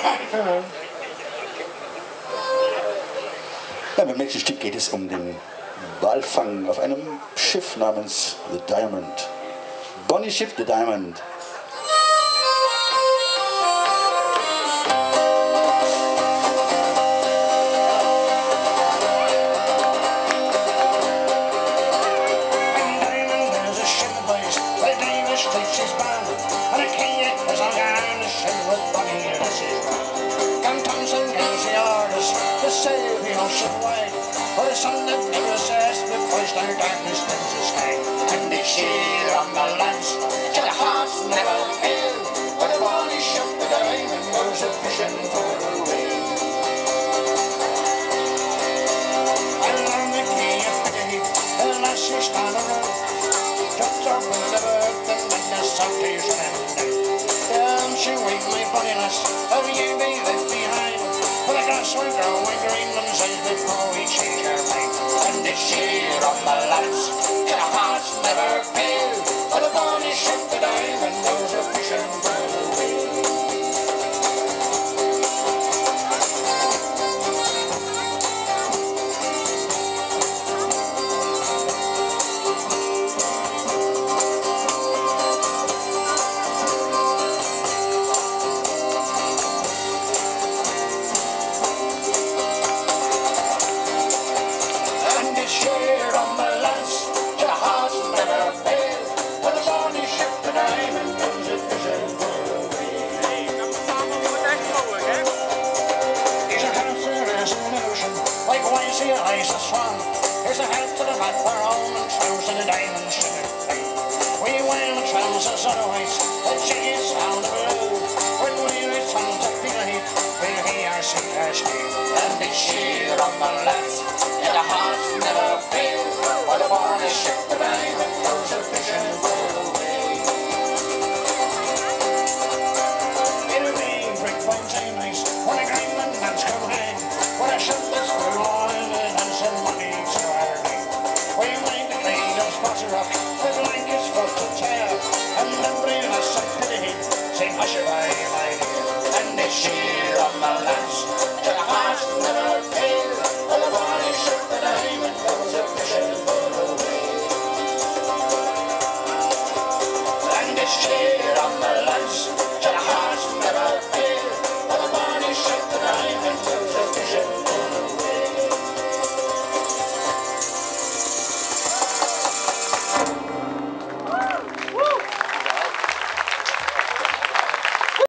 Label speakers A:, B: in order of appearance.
A: Ja, beim nächsten Stück geht es um den Walfang auf einem Schiff namens The Diamond. Bonnie Ship The Diamond.
B: For the sun that never sets the first our darkness turns the sky. And they cheer on the lands till the hearts never fail. For the bonny ship the Diamond goes a fishing for away. And on the quay of Piccadilly, the lassies stand around, jumps up in the bird and then the Sundays running down. Down she waved my bonny lass, oh you be left behind. For the grass will grow in Greenland says before we change our mind. And they cheer on the lads till the hearts never fail. For the bonny ship the Diamond goes a fishing for away. Here's a head to the mat for home and trousers and a diamond sugar thing. We wear the trousers otherwise, the jiggies on the blue. When we return to Piccadilly, we'll hear our seafarers steam. And they cheer on the lads, till the hearts never fail. For the bonny ship the Diamond goes a fishing for away. It'll be brick bones and nice when the Greenland lads come hang. When a ship that's full of oil and some money to our name. We mind the clean of spots of rock, the blankets for to tear. And then bring us some pity, sing hush by my dear. And they cheer on the lads till the hearts never fail. For the bonny ship the Diamond goes a fishing for away. And they cheer